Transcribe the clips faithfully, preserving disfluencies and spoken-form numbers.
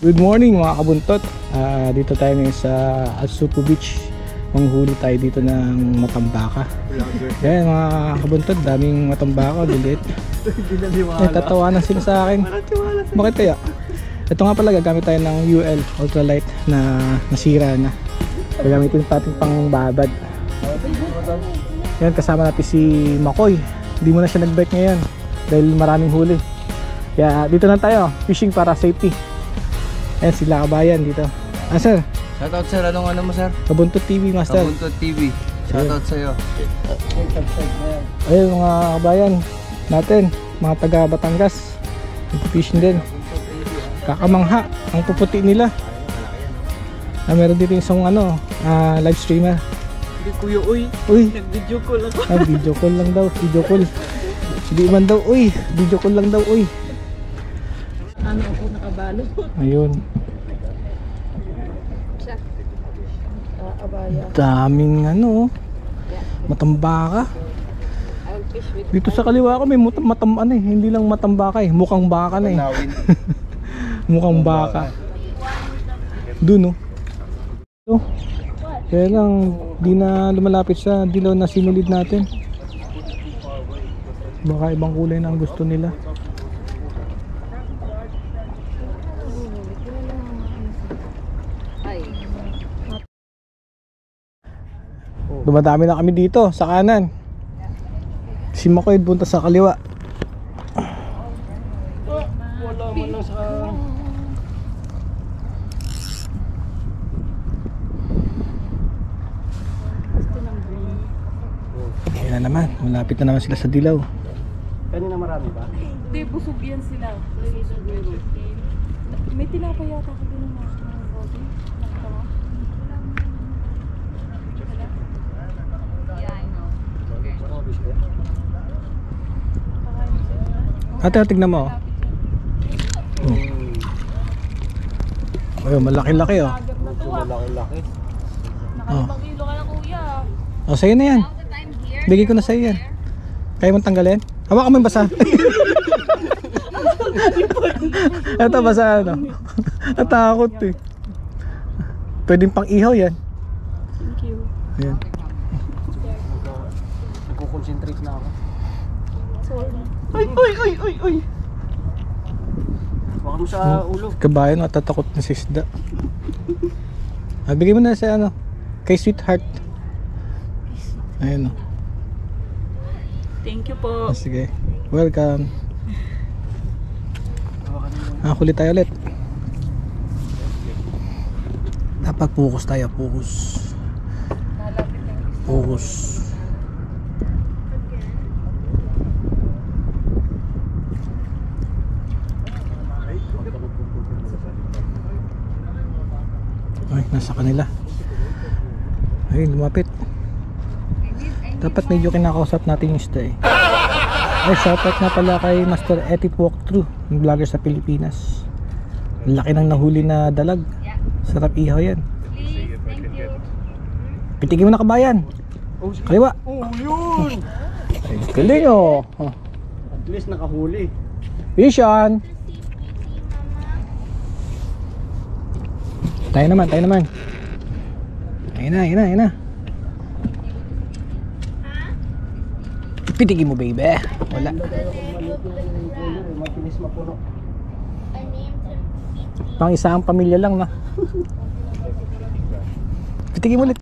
Good morning mga kabuntot. uh, Dito tayo ngayon sa Asupu Beach. Manghuli tayo dito ng matambaka. Yan mga kabuntot, daming matambaka, lilit. Ay, tatawanan sila sa akin. Bakit kaya? Ito nga pala, gagamit tayo ng U L ultralight na nasira na. Gagamitin natin pang babad. Yan, kasama natin si Makoy. Hindi mo na siya nag-bike ngayon dahil maraming huli. Kaya dito na tayo, fishing para safety. Ayan sila kabayan dito. Ah sir, shoutout sir, anong ano mo sir? Kabuntot T V master. Kabuntot T V, shoutout sa'yo. Ayun mga kabayan natin, mga taga Batangas, fishing din. Kakamangha ang puputi nila. Ah, meron dito isang ano, uh, live streamer. Hindi kuya, uy, uy, nag-video call ako. Ah, video call lang daw, video call. Hindi man daw, uy, video call lang daw, uy. Ano ako nakabalo? Ayun. Abaya. Daming ano, matambaka. Dito sa kaliwa ko may matam ano eh, hindi lang matambaka eh, mukhang baka na eh. Mukhang baka. Doon oh. Kaya lang di na lumalapit sa dilaw na sinulid natin. Baka ibang kulay na ang gusto nila. Dumadami na kami dito sa kanan. Si Makoy punta sa kaliwa. Wala man lang sa... Ayan na naman, malapit na naman sila sa dilaw. Kanina marami ba? Hindi, busog yan sila. May tinapay yata ako din ng mga body. Nakatawa. Ate, tignan mo. Oh. Ayun, malaki-laki oh. Malaki-laki. Nakalimang kilo ka lang kuya. Oh, sa'yo na yan. Bigay ko na sa'yo yan. Kaya mong tanggalin? Hawakan mo yung basa. Ito basa ano. Natakot eh. Pwedeng pang ihaw yan. Thank you. Ayan. Nagko-concentrate na ako. Sorry. Ay, ay, ay, ay, ay. Baka mo sa ulo. Kabayan, natatakot na si isda. Ah, bigay mo na sa ano, kay Sweetheart. Ayun o. Thank you po. Ah, sige. Welcome. Ah, huli tayo ulit. Dapat focus tayo, focus. Focus. Ay, nasa kanila. Ay, lumapit. Dapat medyo kinakausap natin yung isda eh. Ay, shoutout na pala kay Master Etit Walkthrough, yung vlogger sa Pilipinas. Laki ng nahuli na dalag. Sarap ihaw yan. Pitigin mo na kabayan. Kaliwa. Oh, yun! Ay, galing oh. At least nakahuli. Vision. Tayo naman, tayo naman. Ayun na, ayun na, ayun na. Pitigin mo baby. Wala. Pang isang pamilya lang na. Pitigin mo ulit.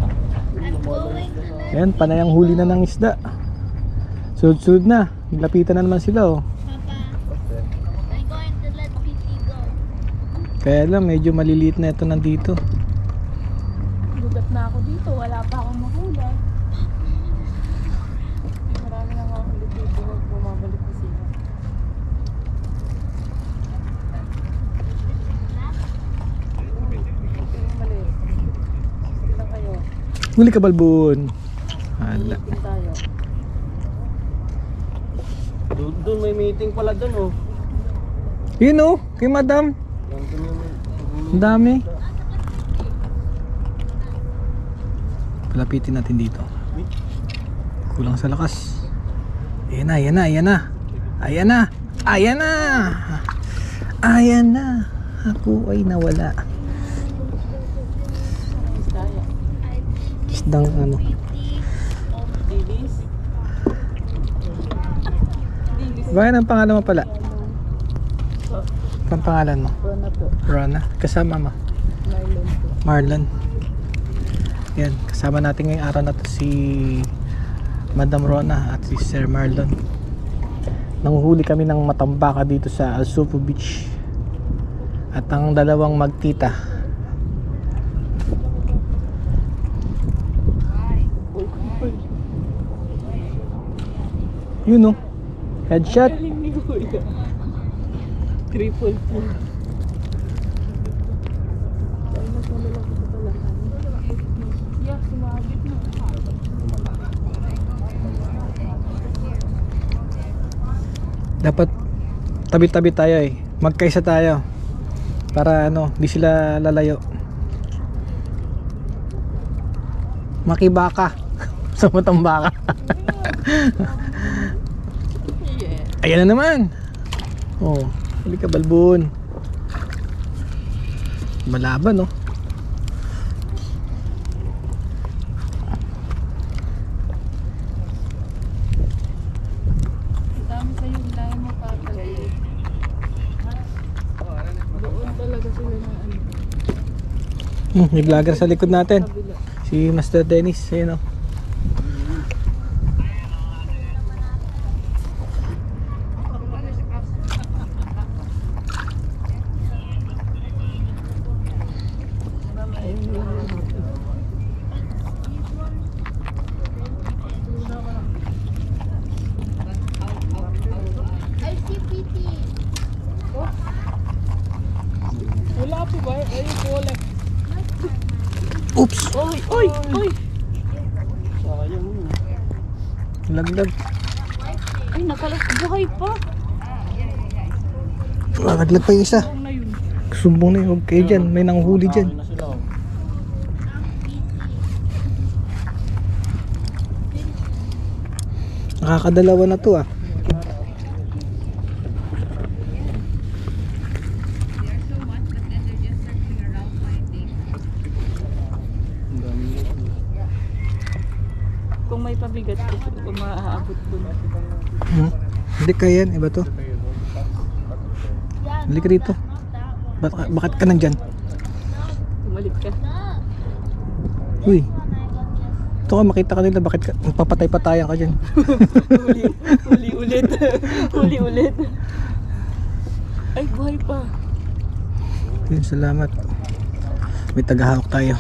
Ayan, panay ang huli na ng isda. Sunod-sunod na. Lapitan na naman sila oh. Kaya lang medyo maliliit na ito nandito. Lugat na ako dito. Wala pa akong mahula. Marami na nga akong dito. Huwag bumabalik ko sila. Mali. Ilan kayo? Huli ka balbon. Hala. Meeting tayo. Doon, doon may meeting pala doon oh. Yun oh, kay madam. Ang dami. Palapitin natin dito. Kulang sa lakas. Ayan na, ayan na, ayan na. Ayan na. Ayan na. Ayan na. Ako ay nawala. Isdaya. Isdang ano. Dilis. Dilis. Bakit ang pangalan mo pala? Ang pangalan mo? Rona po. Rona. Kasama mo? Marlon po. Marlon. Yan, kasama natin ngayong araw na to si Madam Rona at si Sir Marlon. Nanguhuli kami ng matambaka dito sa Al Supo Beach. At ang dalawang magtita. Yun o. Headshot. Galing ni Kuya. Triple kill. Yeah, sumabit na. Dapat tabi-tabi tayo eh. Magkaisa tayo. Para ano, di sila lalayo. Makibaka. Sa matambaka. Yeah. Ayan na naman. Oh, huli ka balbon. Malaban, no? Ang dami sa'yo, dahil mo papalay. Doon talaga sila na ano. Hmm, may vlogger sa likod natin. Kabila. Si Master Dennis, ayun, oh. Wala po ba? Ay, collect. Oops! Oy, oy, oy! Sayang yun. Laglag. Ay, nakalap. Buhay pa. Laglag pa yung isa. Buong na yun. Sumbong na yun. Huwag kayo dyan. May nanghuli dyan. Kakain na sila, oh. Nakakadalawa na to, ah. Kung may pabigat ko, kung maaabot doon. Hmm? Hindi kaya yan. Iba to. Hindi ka dito. Bak bakit ka nandyan? Bumalik ka. Uy. Ito ka, makita ka nila. Bakit ka? Papatay-patayan ka dyan. Huli, huli ulit. Huli ulit. Ay, buhay pa. Yun, salamat. May tagahawak tayo.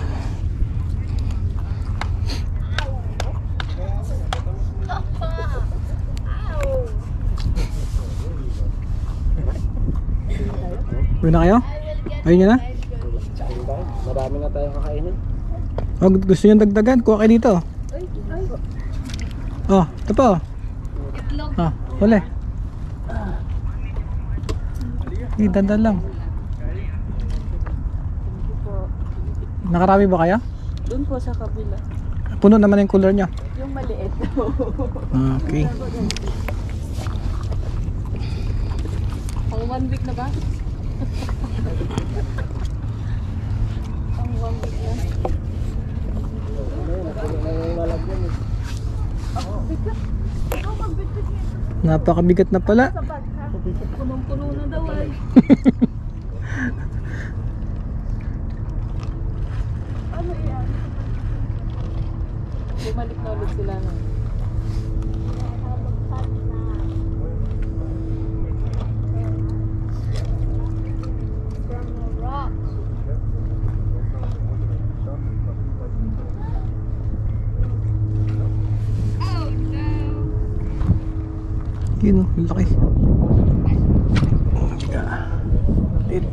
Uwi na kayo? Ayun nyo na? Marami na tayong kakainin. Oh, gusto nyo dagdagan? Kuha kayo dito. Oh, ito po. Oh, huli. Hindi, dandan lang. Nakarami ba kayo? Doon po sa kabila. Puno naman yung cooler nyo. Yung maliit. Okay. Pang one week na ba? Pang one week na. Napakabigat na pala. Sa bag ha? Punong-puno na daw ay. Ano yan? Bumalik na ulit sila na. Yun o, yung laki. Yeah. It.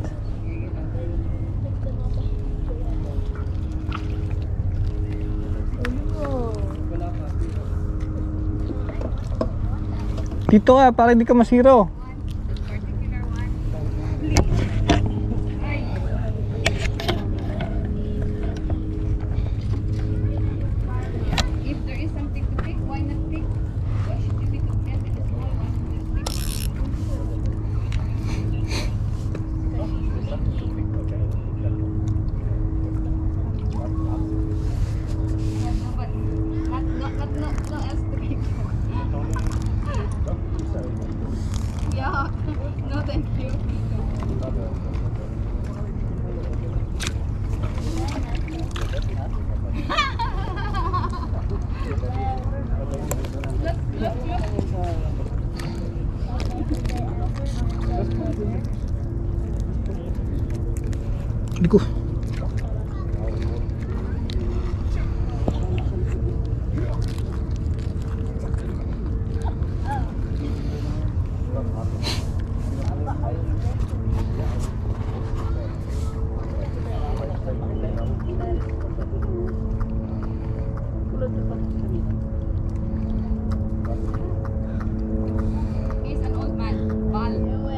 Dito ka, para hindi ka masiro. If there is something to pick, why not pick? Why should you be content with the small one? Just pick. Hindi ko. He's an old man. Bal.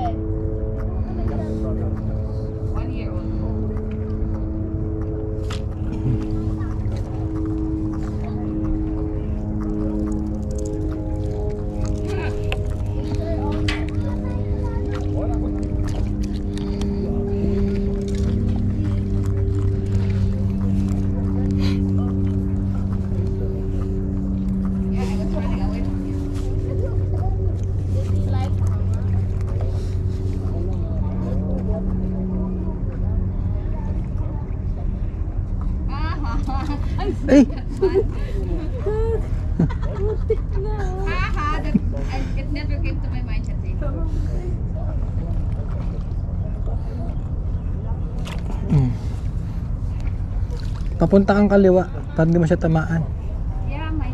One year old. Yeah, I was running away from you. Ay, Eh! haha, that, I, it never came to my mind kasi. Hmm. Papunta kang kaliwa para hindi mo siya tamaan. Yeah, my.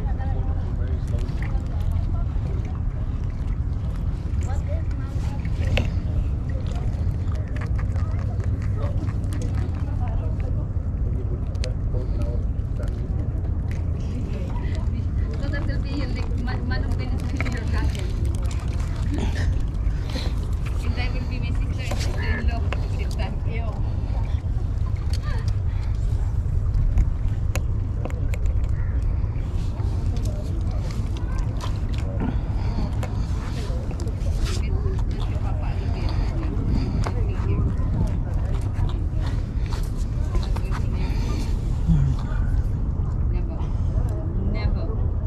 So that will be like man, man of Venus will be your cousin. And I will be my sister and sister-in-law at the same time. Ew. Never. Never.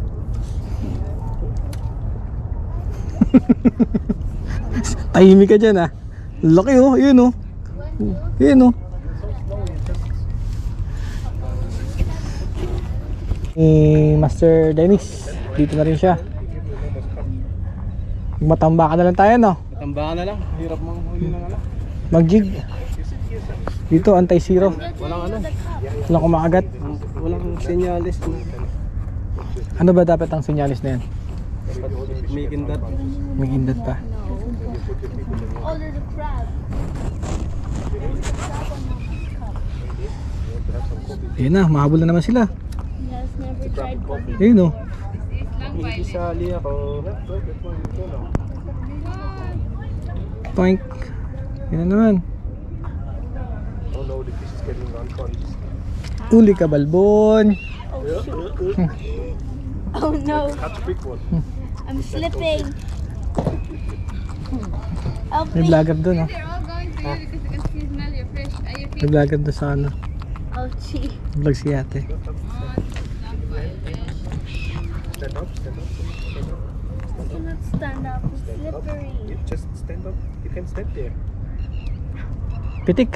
Tahimik ka dyan ah. Laki oh, yun oh. Yun oh. Ni Master Dennis, dito na rin siya. Matamba ka na lang tayo no? Matambakan na lang. Hirap mang huli ng ano. Mag-jig. Dito anti-zero. Walang ano. Walang kumakagat. Walang senyalis. Ano ba dapat ang senyalis na yan? May kindat. May gindat pa. Oh, there's a crab. Ayun na, mahabol na naman sila. He has never tried coffee. Ayun oh. It's lang violet. Isali ako. Poink. Yun na naman. Oh no, the fish is getting unconscious. Uli ka balbon. Oh no, Catch big one. I'm slipping. Help May me. vlogger doon oh. They're all going to you because they can smell your fish. Are you May fish? vlogger doon sa ano. Ouchie. Vlog si ate. Oh, it's lang violet. Stand up, stand up. I cannot stand up. It's slippery. You just stand up. You can stand there. Pitik.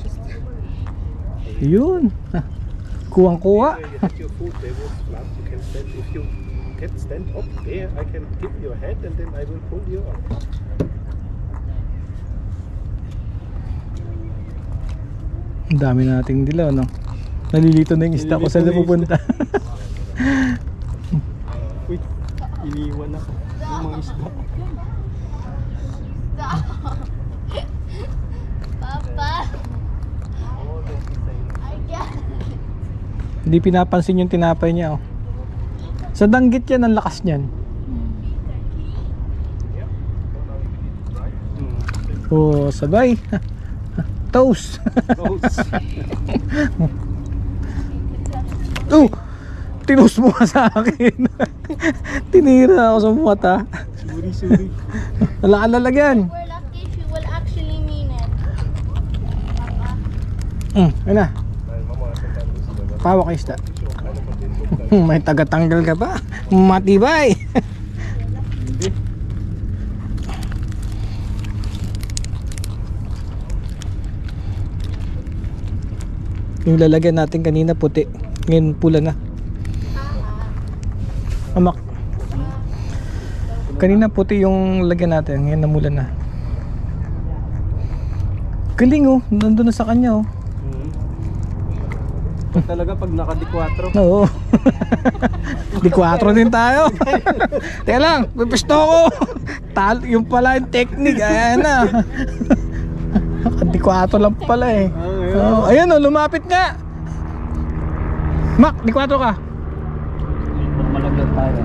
Yun. Kuwang-kuwa. Where you have your food, they will flap. You can stand. If you can stand up there, I can give you a hand and then I will pull you up. Ang dami nating dilaw no. Nalilito na yung isda ko saan na pupunta. Uy, iniwan ako. Yung mga isda. Papa, I can't. Hindi pinapansin yung tinapay niya oh. Sa danggit yan ang lakas niyan. Oh, sabay. Toast. Oh, tinus mo ka sa akin. Tinira ako sa mata. Suri, suri. Wala ka lalagyan. We're lucky if you will actually mean it. Papa. Hmm, ayun na. Pawak isda. May tagatanggal ka pa. Matibay. Yung lalagyan natin kanina puti, ngayon pula na. Amak. Kanina puti yung lagyan natin, ngayon namulan na. Galing oh, nandun na sa kanya oh. Hmm. Ito talaga pag naka-D four. Oo. D four din tayo. Teka lang, pipisto ko. Tal yung pala yung technique, ayan na. D four lang pala eh. Oh, ayan oh, lumapit nga. Mac, D four ka. Malagyan tayo.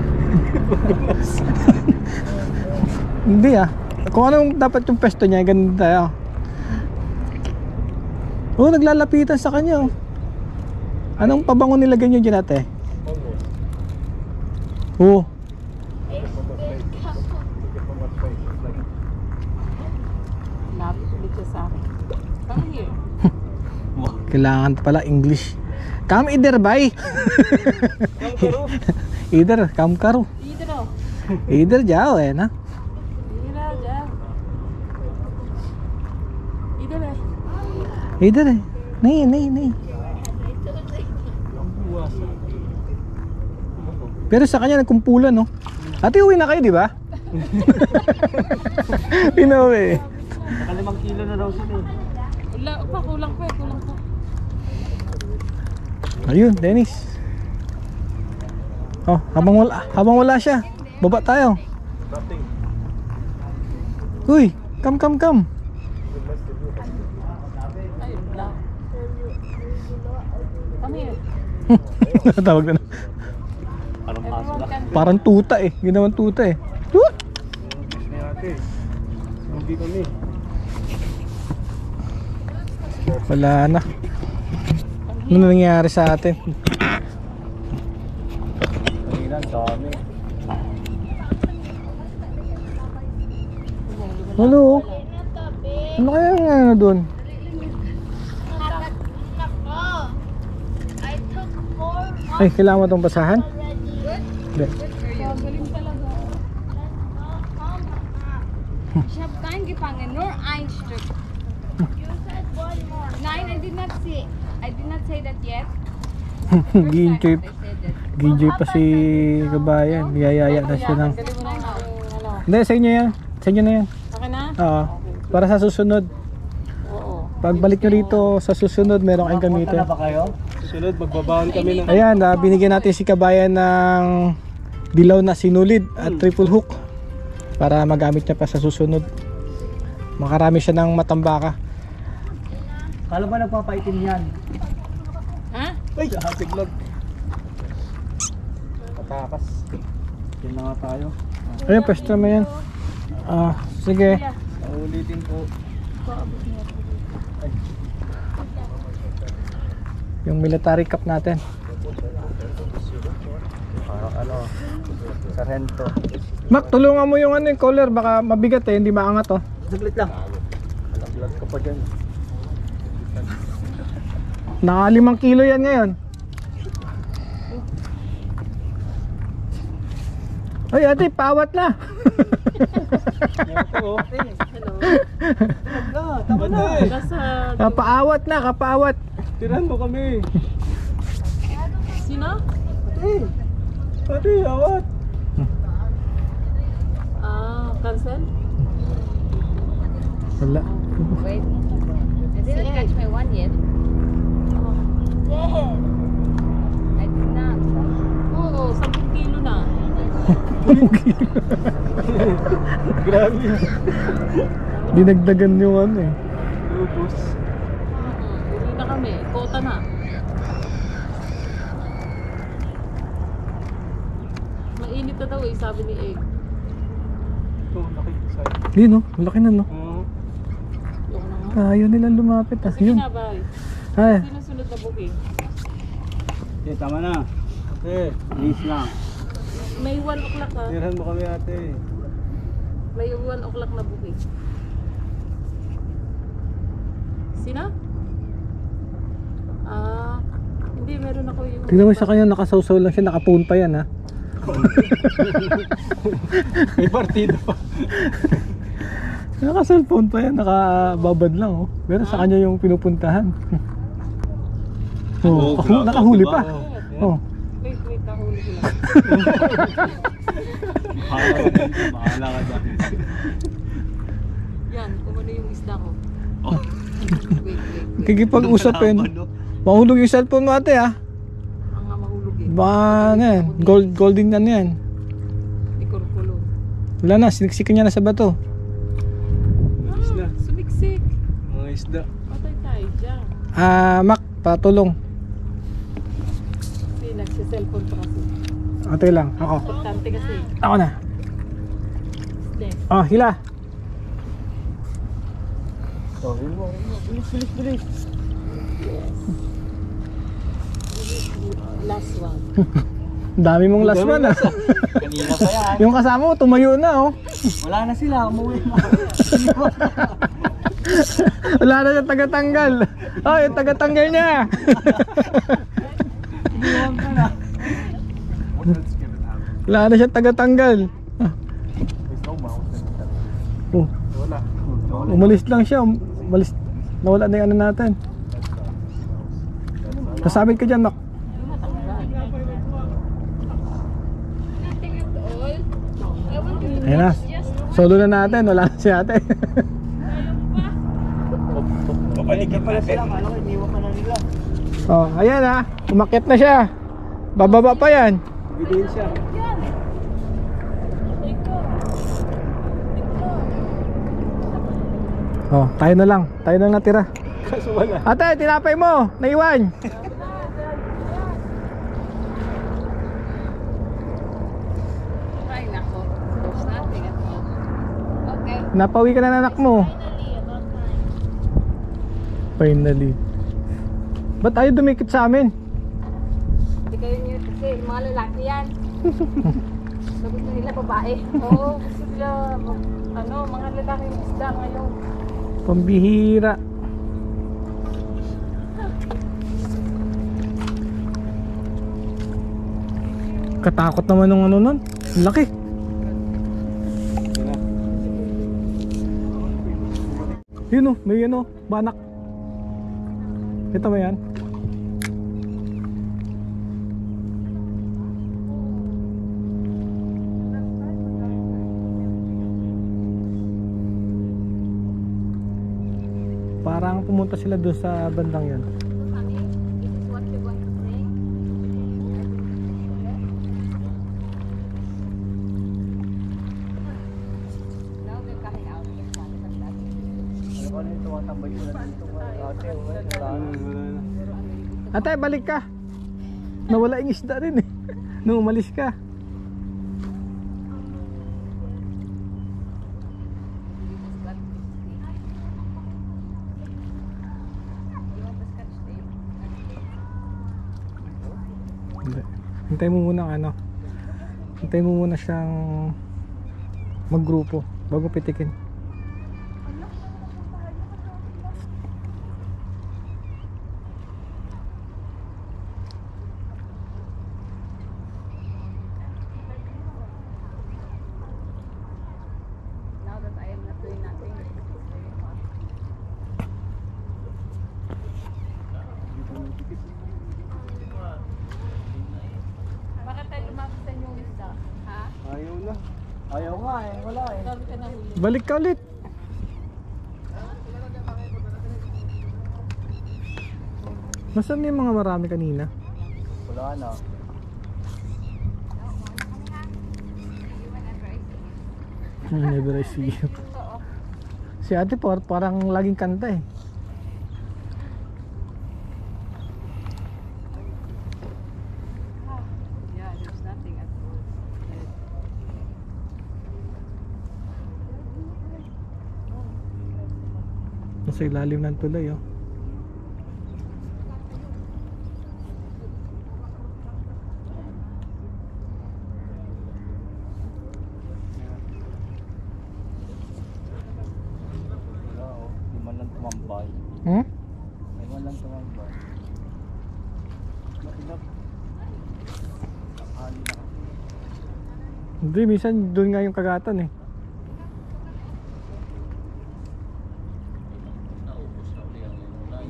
Hindi ah. Kung anong dapat yung pesto niya, ganun tayo. Oh, naglalapitan sa kanya oh. Anong pabango nilagay nyo dyan ate? Oh. Lapit ulit siya sa akin. Come here. Kailangan pala English. Come either by. Either, come karo. Dito daw. Either jao eh na. Dito daw, dyan. Dito na. Either eh. Nay, nay, nay. Pero sa kanya nagkumpulan no. Ate, uwi na kayo, di ba? Pinauwi. Nakalimang kilo na daw sila eh. Wala pa, kulang pa eh, kulang pa. Ayun, Dennis. Oh, habang wala, habang wala siya, baba tayo. Nothing. Uy, come, come, come. Ay, wala. Come here. Tawag na. Anong aso Everyone na? can Parang tuta eh. Ginawan tuta eh. What? Gusto ni ate. Hindi kami. Wala na. Ano nangyari sa atin? Kanina, dami. Hello? Ano kaya ang ano doon? I took four Ay, kailangan mo itong basahan? Hindi. galing talaga. Ich habe reingefangen, nur ein Stück. You said one more. Nein, I did not say. I did not say that yet. Gi-enjoy I said that. gi-enjoy pa si kabayan. Yayaya na siya ng... Galing mo na yung ano. Hindi, sa inyo yan. Sa inyo na yan. Okay na? Oo. Para sa susunod. Oo. Pagbalik nyo rito sa susunod, meron kayong gamitin. ba kayo? Susunod, magbabaon kami ng... Ayan, ah, binigyan natin si kabayan ng dilaw na sinulid at triple hook para magamit niya pa sa susunod. Makarami siya ng matambaka. Kala ba nagpapaitim yan? Ha? Ay, happy vlog. Patakas. Yan na nga tayo. Ayun, pwesto mo yan. Ah, sige. Ulitin po. Yung military cup natin. Parang ano, sarhento. Mac, tulungan mo yung ano yung collar, baka mabigat eh, hindi maangat oh. Saglit lang. Alam ka pa dyan. Naka limang kilo yan ngayon. Ay ate, pawat na. Ito, hello. Tama na eh. Nasa... Kapaawat na, kapaawat. Tirahan mo kami. Sino? Ate. Ate, awat. Ah, cancel? Wala. Wait. I didn't catch my one yet. I did not. Oo, sampung kilo na. Grabe. Dinagdagan yung ano eh. Lupus. Mm-mm, Uwi na kami. Kota na. Mainit na daw eh, sabi ni Egg. Ito, laki. Side. Yun oh, laki na no. Oo. Yung na nga. Ayaw nilang lumapit ah. Sige Yun. na, bye. Ay, Sino sunod na booking? Okay, tama na. Ate, please na. May one o'clock ha. Tirahan mo kami ate. May one o'clock na booking. Sino? Ah, hindi, meron ako yung... tingnan mo sa kanya, nakasawsaw lang siya, nakaphone pa yan ha. May partido pa. Naka-cellphone pa yan, nakababad lang oh. Pero sa kanya yung pinupuntahan. Oh, Oh, nakahu- nakahuli pa. diba? Oh. Wait, wait, ako. mahuli ko lang. Bahala ka dyan. Yan, kung ano yung isda ko. Oh. Wait, wait. Kikipag-usap yun. Mahulog yung cellphone mo ate ah. Ang nga mahulog eh. Baka ano yan, gold, golden na yan. Di kurkulong. Wala na, siniksikan niya na sa bato. Isda. Sumiksik. Mga isda. Patay tayo dyan. Ah, Mac, patulong. Hindi, nagsiselfone pa kasi. Ate lang, ako. Importante kasi. Ako na. Hindi. Oh, hila. Oh, yun mo. Bilis, bilis, bilis. Last one. Dami mong last one ah. Kanina pa yan. Yung kasama mo, tumayo na oh. Wala na sila, umuwi na. Wala na yung taga-tanggal. Oh, yung taga-tanggal niya. Iniwan ka na. Wala na siya taga-tanggal. Ah. There's no mountain. Oh, Wala. umalis lang siya. Umalis. Nawala na yung ano natin. Kasabit ka dyan, Mac. Nothing at all. I want you to Ayun na. Solo na natin. Wala na si ate. Papaligid pala sila. Kala ko, iniwan ka na nila. Oh, ayan ah. Umakyat na siya. Bababa pa yan. Ebidensya. Oh, tayo na lang. Tayo na lang natira. Kaso wala. Ate, tinapay mo. Naiwan. Ay, nako. There's nothing at all. Okay. Napawi ka na ng anak mo. Finally. Ba't ayaw dumikit sa amin? Hindi kayo niyo kasi mga lalaki yan. So gusto nila babae. Oo, gusto nila ano, mga lalaki yung isda ngayon. Pambihira. Katakot naman nung ano nun. Ang laki. Yun o, may ano, banak. Ito ba yan? Parang pumunta sila doon sa bandang yan. This is what you're going to say. Now they're coming out. There's one like that. Ano ka na yung tumatambay ko na dito? Ate, wala na. Ate, balik ka. Nawala yung isda rin eh. Nung umalis ka. Hindi. Hintay mo muna ano. Hintay mo muna siyang maggrupo bago pitikin. Now that I am not doing nothing, this is very hot. Bakit tayo lumapit sa inyong isda? Ha? Ayaw na. Ayaw nga eh, wala eh. Sabi ka na huli. Balik ka ulit. Nasaan yung mga marami kanina? Wala na. Never I see you. Si ate po parang laging kanta eh. Yeah, there's nothing at all. Nasa ilalim ng tulay oh. Wala oh. Di man lang tumambay. Hmm? Di man lang tumambay. Matilap. Nakali na kasi. Hindi, minsan doon nga yung kagatan eh. Naubos na uli ang ulay.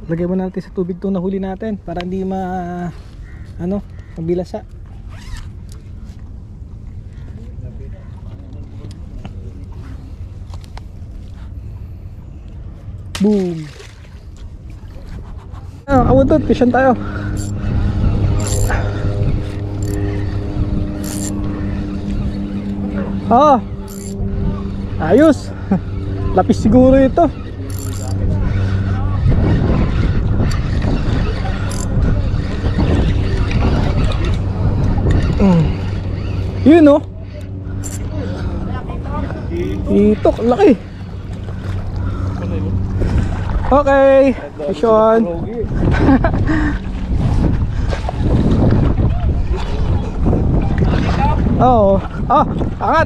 Lagay mo natin sa tubig itong nahuli natin para hindi ma ano, mabilasa. Boom. Ah, kabutot, fisyan tayo. Ah. Ayos. Lapis siguro ito. Mm. Yun oh. Itok, laki. Okay, Sean. Oh, ah, angat.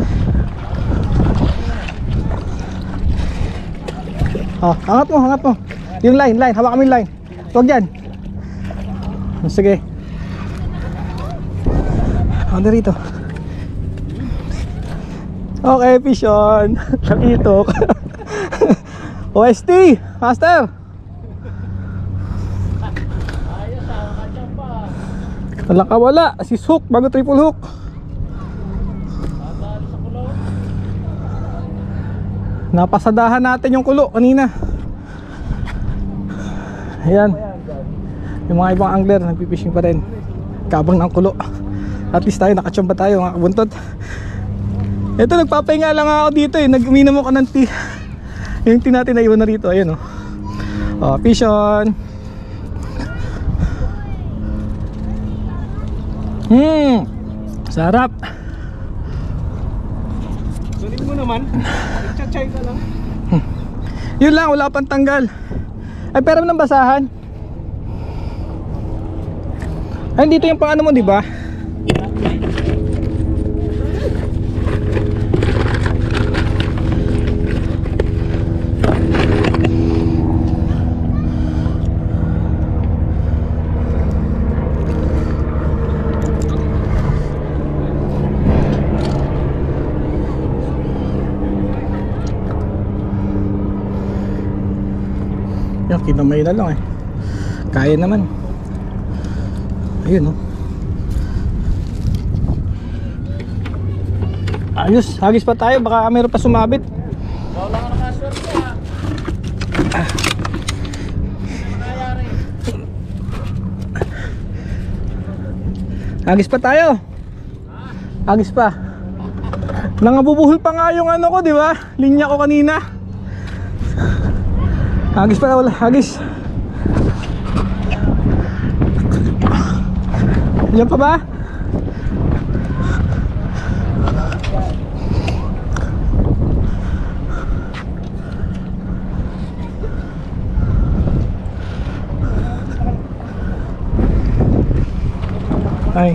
Oh, angat mo, angat mo. Yung line, line, hawak kami yung line. Huwag dyan. Sige. Ano rito? Okay, fish on. Nakitok. O S T, master. Wala ka wala. Sis hook, bago triple hook. Napasadahan natin yung kulo kanina. Ayan. Yung mga ibang angler nagpipishing pa rin. Kabang ng kulo. At least tayo, nakachamba tayo mga kabuntot. Ito, nagpapahinga lang ako dito eh. Nag-uminom ako ng tea. Yung tea natin na iwan na rito. Ayan o. Oh. Oh, fish on. Hmm, sarap. Sunin mo naman. Nagchat-chay ka lang. Yun lang, wala pang tanggal. Ay, pero ng basahan. Ay, dito yung pang ano mo, di ba? Yan, kinamay na lang eh. Kaya naman. Ayun oh. Ayos, hagis pa tayo, baka meron pa sumabit. Wala ka nakaswerte ha. Ah. Hagis pa tayo. Hagis pa. Nangabubuhol pa nga yung ano ko, di ba? Linya ko kanina. Hagis pa, wala, hagis. Yan pa ba? Ay.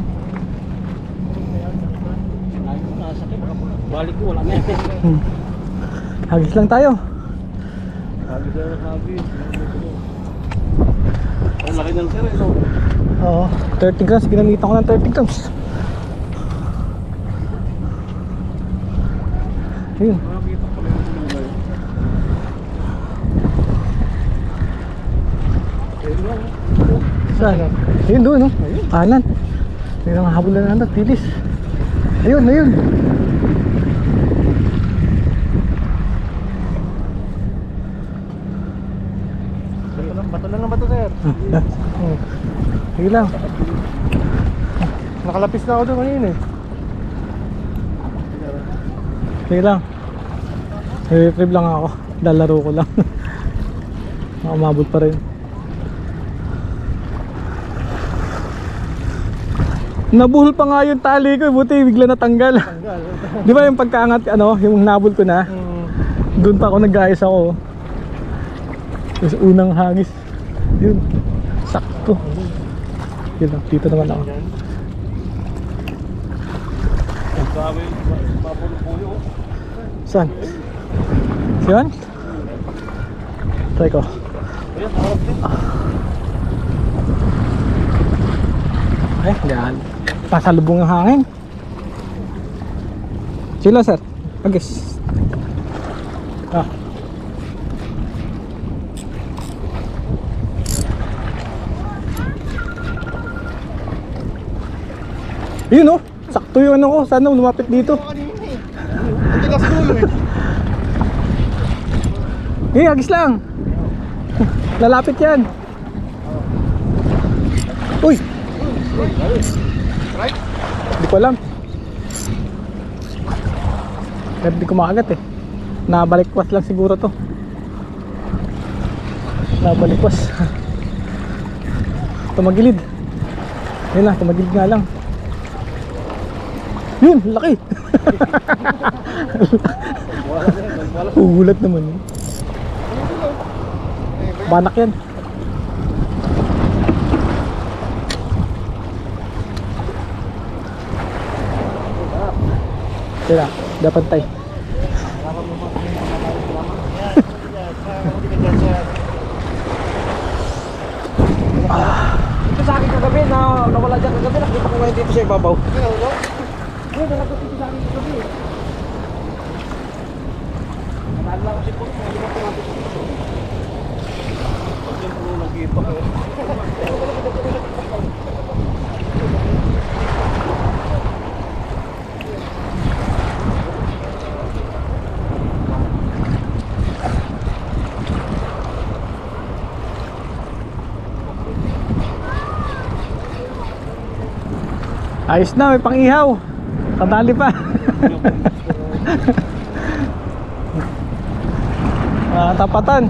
Balik ko, wala na yan. Hmm. Hagis lang tayo. Sabi ka na sabi. Ang laki ng sir, ito. Oo, thirty grams, ginamitan ko ng thirty grams. Ayun. Nakakita ko lang yung mga yun. Saan? Ayun doon, no? Kanan. May mga habulan na anak, tilis. Ayun, ayun. Bato lang ng bato, sir. Oh. Sige lang. Nakalapis na ako doon kanina eh. Sige lang. I-retrieve lang ako. Lalaro ko lang. Nakamabot pa rin. Nabuhol pa nga yung tali ko, buti bigla natanggal. Di ba yung pagkaangat, ano, yung nabul ko na, doon pa ako nag-ayos ako. Yung unang hangis, yun, sakto. Yun lang, dito naman ako. Sabi, mapulo-pulo. Saan? Yun? Try ko. Ayan, harap din. Eh, yan. Pasalubong ang hangin. Sila sir. Agis. Ah. Yun oh, sakto yung ano ko, sana lumapit dito. Eh, agis lang. Lalapit yan. Uy! Hindi ko alam. Pero di ko makagat eh. Nabalikwas lang siguro to. Nabalikwas. Tumagilid. Yun na, tumagilid nga lang. Yun, laki. Ugulat naman yun. Banak yan. Tira, dapat tayo. Ito sa akin kagabi na nawala dyan kagabi. Nakita ko ngayon dito sa ibabaw. Ano na nagkakita sa akin kagabi. Nalala ko si Pong. Hindi ko tumapit sa dito. Pag yung puno nag-ipa ko. Ayos na, may pang-ihaw. Kadali pa. Ah, tapatan.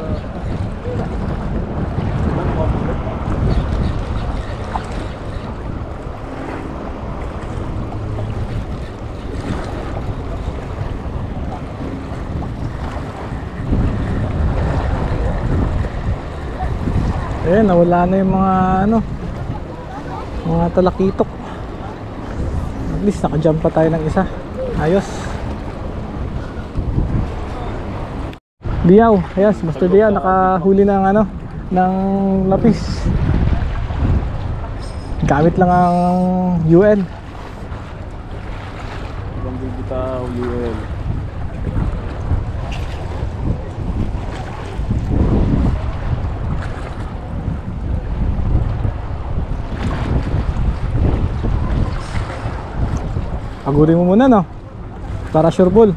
Eh, nawala na yung mga ano, mga talakitok. At least naka-jump pa tayo ng isa. Ayos. Diyaw, yes, Master Diyaw nakahuli ng ano, ng lapis. Gamit lang ang U N. Ibang bibitaw, U L. Pagurin mo muna no, para sure ball.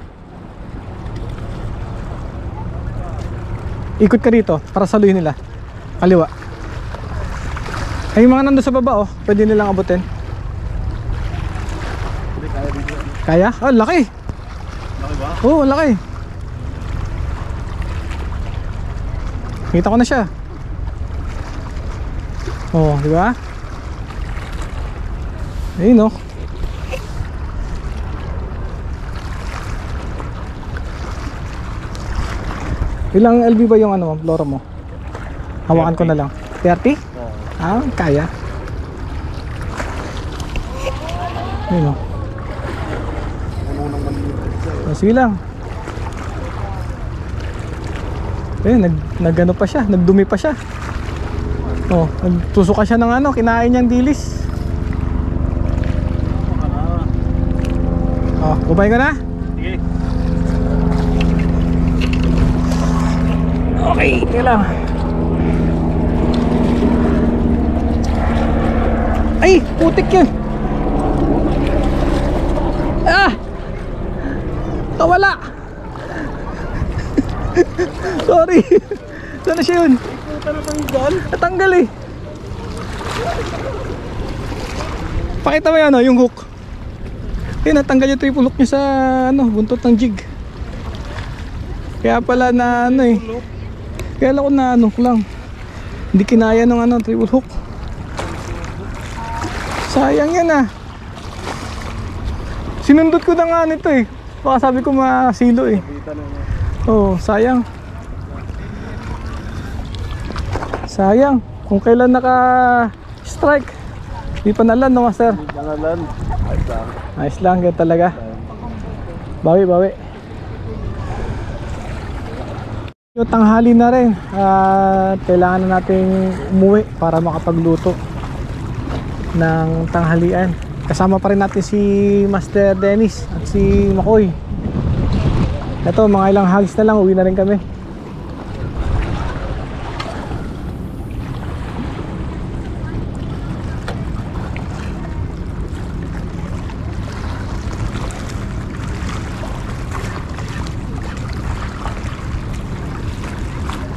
Ikot ka dito para saluhin nila. Kaliwa. Ay, yung mga nando sa baba oh, pwede nilang abutin. Kaya? Oh, laki. Laki ba? Oo, oh, laki. Kita ko na siya. Oh, di ba? Ayun oh. Ilang L B ba yung ano mo, loro mo? Hawakan ko na lang. thirty? Oo. Ah, kaya. Ayun o. Oh, sige lang. Ayun, nag, nag ano pa siya, nagdumi pa siya. Oh, nagtusuka siya ng ano, kinain niyang dilis. Oh, bubay ko na? Sige. Okay, okay lang. Ay, putik yun. Ah! Kawala. Sorry. Sana siya yun? Natanggal eh. Pakita mo yan oh, yung hook. Eh, natanggal yung triple hook niya sa ano, buntot ng jig. Kaya pala na ano eh. Kaya lang ko na ano lang. Hindi kinaya ng ano, triple hook. Sayang yan ah. Sinundot ko na nga nito eh. Baka sabi ko masilo eh. Oo, oh, sayang. Sayang. Kung kailan naka-strike. Di pa nalan no, master? Pangalan. Ayos lang. Ayos lang, ganyan talaga. Bawi, bawi. Yung tanghali na rin at kailangan na natin umuwi para makapagluto ng tanghalian. Kasama pa rin natin si Master Dennis at si Makoy. Ito, mga ilang hagis na lang, uwi na rin kami.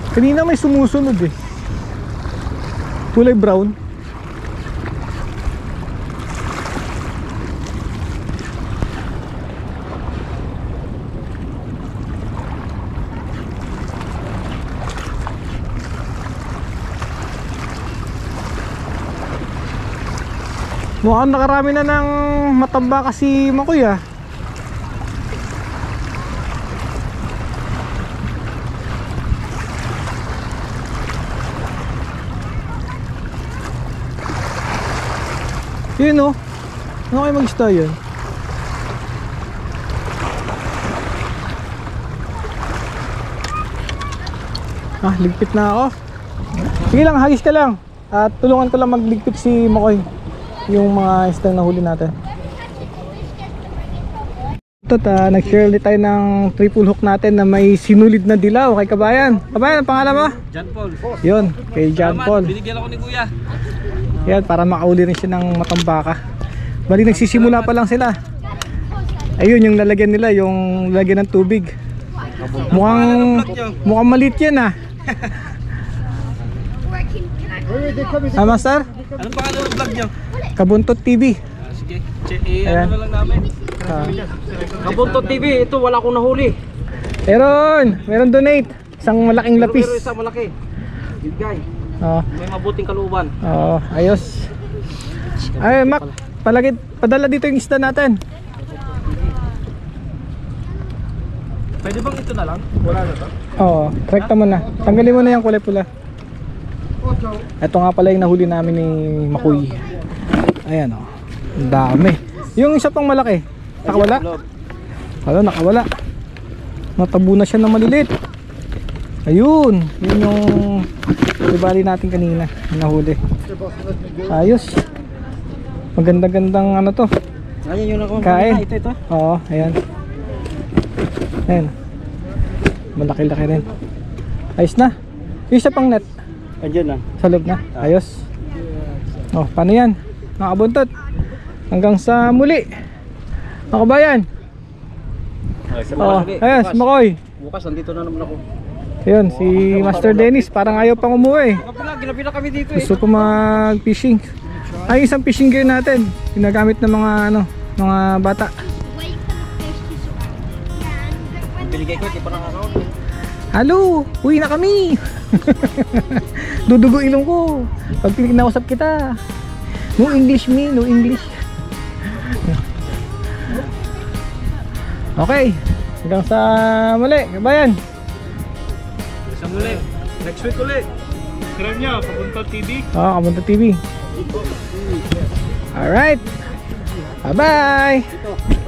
Kanina may sumusunod eh. Kulay brown. Mukhang nakarami na ng matamba kasi Makoy ah. Yun oh. Ano kayo mag-isda yun? Ah, ligpit na ako. Sige lang, hagis ka lang. At tulungan ko lang magligpit si Makoy yung mga isdang nahuli natin. Ito, uh, nag-share ulit tayo ng triple hook natin na may sinulid na dilaw kay Kabayan. Kabayan, ang pangalan mo? John Paul. Yun, kay John Paul. Binigyan ako ni Kuya. Yan, para makauli rin siya ng matambaka. Bali, nagsisimula pa lang sila. Ayun, yung lalagyan nila, yung lalagyan ng tubig. Mukhang, mukhang maliit yan ah. Ah, Master? Anong pangalan ng vlog niyo? Kabuntot T V. Ah, sige. Che, eh, ano na lang namin. Ah. Kabuntot T V, ito wala akong nahuli. Meron, meron donate. Isang malaking lapis. Pero isa malaki. Good guy. Oh, May mabuting kalooban. oh, ayos. Ay, Mac, palagi, padala dito yung isda natin. Pwede bang ito na lang? Wala na to? Oo, rekta mo na. Tanggalin mo na yung kulay pula. Ito nga pala yung nahuli namin ni Makoy. Ayan o, oh. Ang dami. Yung isa pang malaki, nakawala? Wala, nakawala. Natabo na siya na malilit. Ayun, yun yung ibali natin kanina, nahuli. Ayos. Maganda-gandang ano to. Ayan yun ako. Kain. Ito, ito. Oo, ayan. Ayan. Malaki-laki rin. Ayos na. Yung isa pang net. Andiyan lang. Sa loob na. Ayos. Oh, paano yan? Nakabuntot. Hanggang sa muli. Mga kabayan. Oh, ayan, si Makoy. Bukas, andito na naman ako. Ayun, si Master Dennis. Parang ayaw pang umuwi. Kapila, ginapila kami dito eh. Gusto ko mag-fishing. Ay, isang fishing gear natin. Ginagamit ng mga ano, mga bata. Binigay ko, di pa nakakaon. Halo, uwi na kami. Dudugo ilong ko pag pinag-nausap kita. No English me, no English. Okay, hanggang sa muli, kabayan. Sa muli. Next week ulit. Subscribe niyo, Kabuntot T V. Oo, Kabuntot T V. Alright, bye bye.